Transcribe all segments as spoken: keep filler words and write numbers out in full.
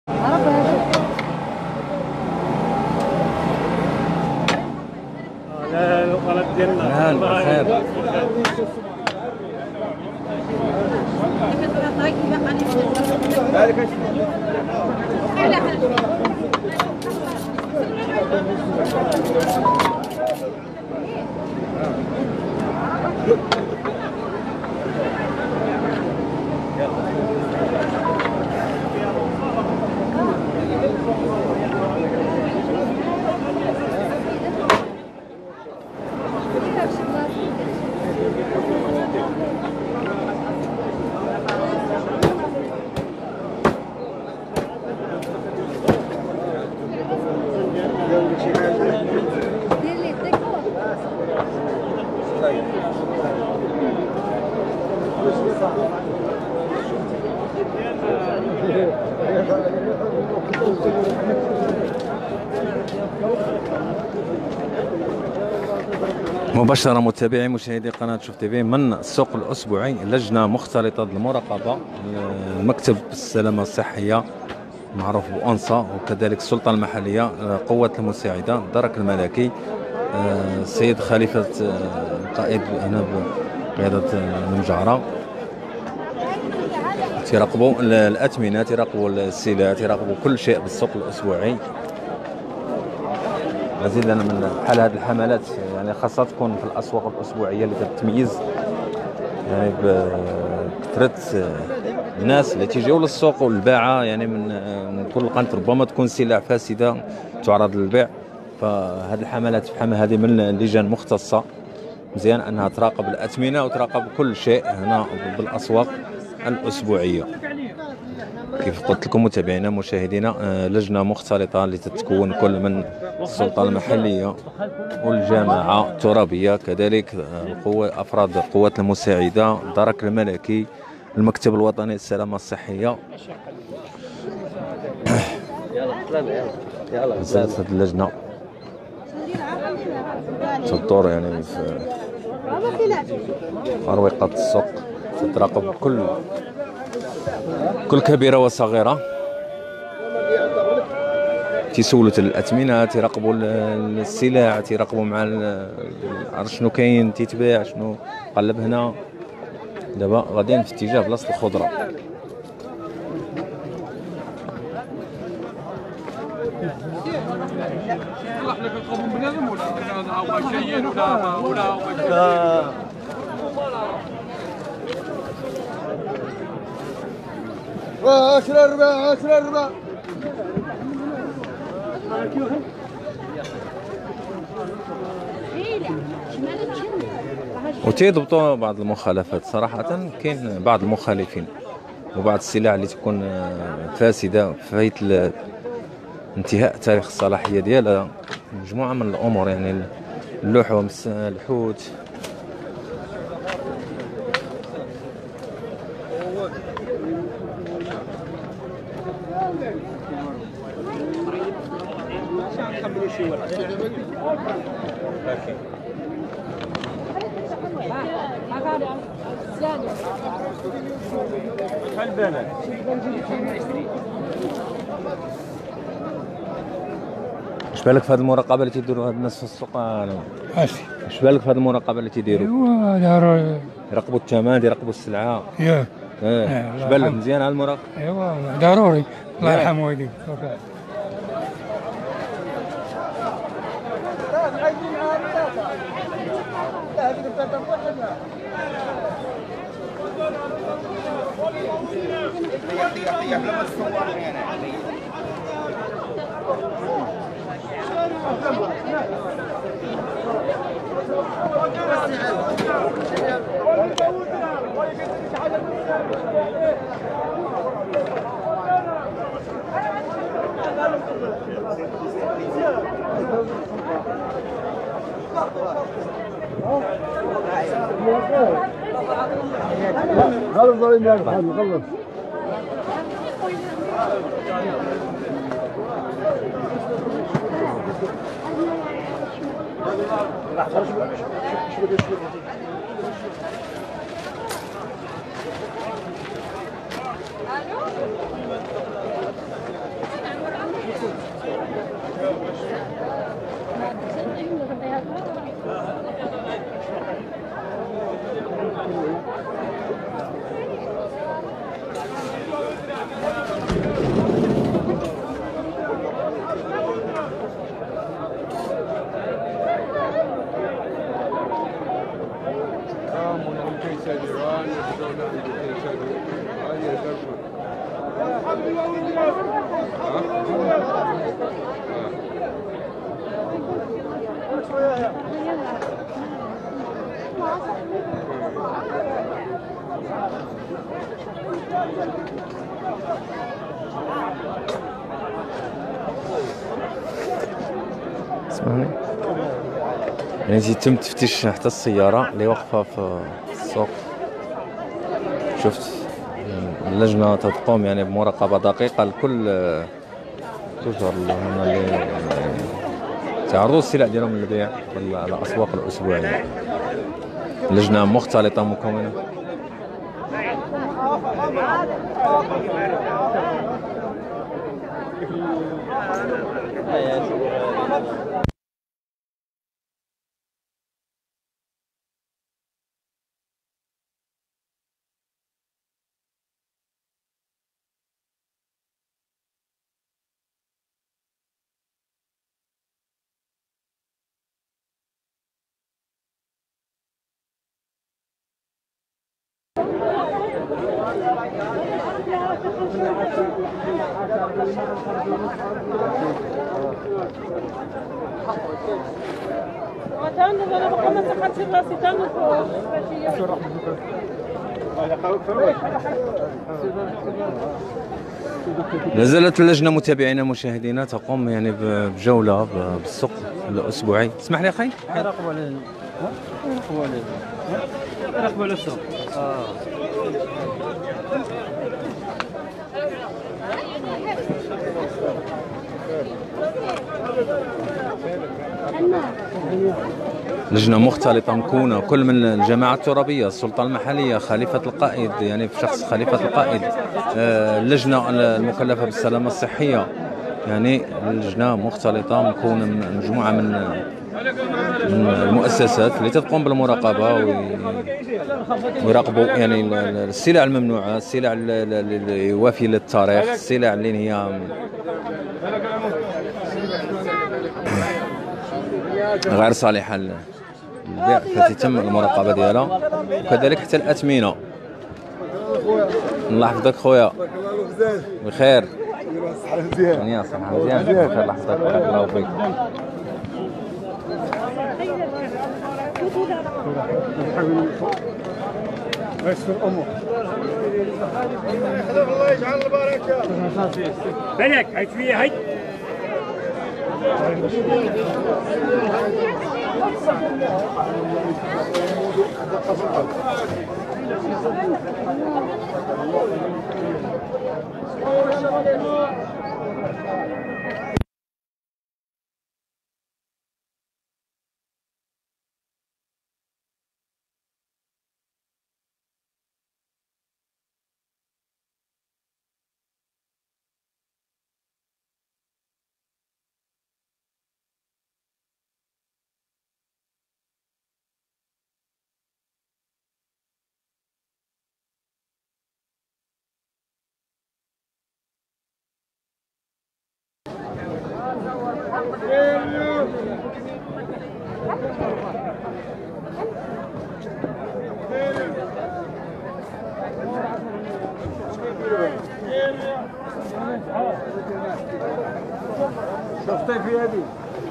لا الغلط ديالنا بخير. مباشرة متابعي مشاهدي قناة شوف تيفي من السوق الأسبوعي، لجنة مختلطة للمراقبة، المكتب السلامة الصحية معروف بأنصا، وكذلك السلطة المحلية، قوة المساعدة، الدرك الملكي، السيد خليفة قائد هنا بقيادة المجارة، تيراقبوا الأثمنة، تيراقبوا السلع، تيراقبوا كل شيء بالسوق الأسبوعي. مزيد لنا من بحال هذه الحملات، يعني خاصها تكون في الاسواق الاسبوعيه اللي كتميز يعني بكثره الناس اللي تيجيو للسوق والباعه، يعني من من كل قنت ربما تكون سلع فاسده تعرض للبيع. فهذه الحملات بحال هذه من اللجان مختصه، مزيان انها تراقب الاثمنه وتراقب كل شيء هنا بالاسواق الاسبوعيه. كيف قلت لكم متابعينا مشاهدينا، لجنه مختلطه اللي تتكون كل من السلطه المحليه والجماعه الترابيه، كذلك القوة افراد القوات المساعده، الدرك الملكي، المكتب الوطني للسلامه الصحيه. بزاف هذه اللجنه تدور يعني في اروقه السوق، تتراقب كل كل كبيره وصغيره، تيسولوا الاثمنه، تيراقبوا السلع، تيراقبوا مع شنو كاين تيتباع، شنو قلب هنا. دابا غاديين في اتجاه بلاصه الخضره. عشرة ربع عشرة ربع وتيضبطوا بعض المخالفات. صراحة كاين بعض المخالفين وبعض السلع اللي تكون فاسدة فايت انتهاء تاريخ الصلاحية ديالها، مجموعة من الأمور يعني اللحوم، الحوت. اش بالك في هذه المراقبه اللي تيديروا هاد الناس في السوق؟ اش اش بالك في هذه المراقبه اللي تيديروا؟ ايوا يراقبوا الثمن، يراقبوا السلعه. ياك اه اش بالك مزيان هذه المراقبه؟ ايوا ضروري، الله يرحم والديك. خلص ظالم يا محمد خلص. اسمعني، يعني يتم تفتيش حتى السيارة اللي واقفة في السوق. شفت اللجنة تقوم يعني بمراقبة دقيقة لكل تجار هنا اللي تعرضوا السلع ديالهم للبيع في الأسواق الأسبوعية. لجنة مختلطة مكونة لازالت اللجنة متابعين مشاهدينا تقوم يعني بجولة بالسوق الأسبوعي. اسمح لي أخي، يراقبوا على يراقبوا على يراقبوا على السوق. اه لجنة مختلطة مكونة كل من الجماعة الترابية، السلطة المحلية، خليفة القائد يعني في شخص خليفة القائد، آه، اللجنة المكلفة بالسلامة الصحية. يعني اللجنة مختلطة مكونة من مجموعة من من المؤسسات اللي تقوم بالمراقبة ويراقبوا يعني السلع الممنوعة، السلع الوافية للتاريخ، السلع اللي هي غير صالحة للبيع فتتم المراقبة ديالها، وكذلك حتى الأثمنة. الله يحفظك خويا، بخير، يا صحة مزيان، بخير، الله يحفظك، بارك الله فيك. يسر امه الله يجعل البركه. بالك هاي شويه هاي شفتي في هذه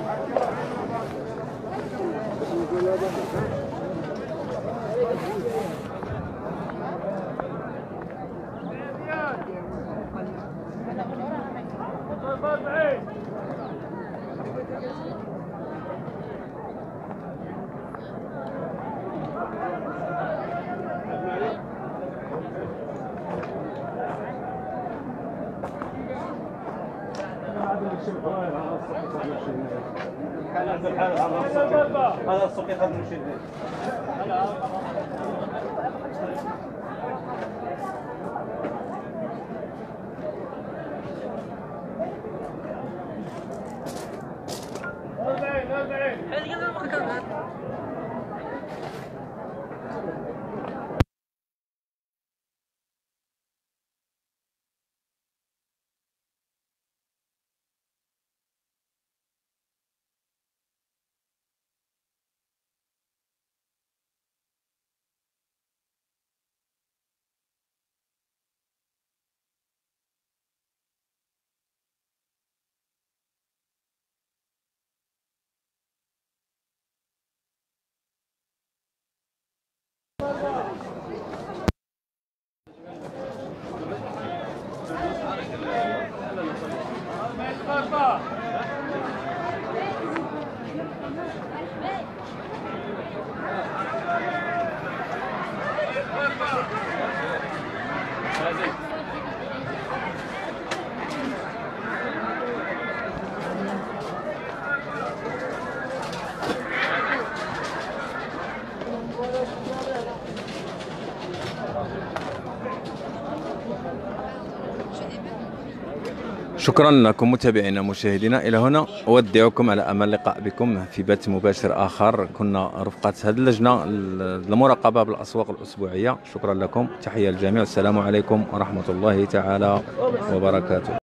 هذا السوق يقدر يشد. شكرا لكم متابعينا مشاهدينا، الى هنا اودعكم على امل اللقاء بكم في بث مباشر اخر. كنا رفقه هذه اللجنه المراقبه بالاسواق الاسبوعيه. شكرا لكم، تحيه للجميع، والسلام عليكم ورحمه الله تعالى وبركاته.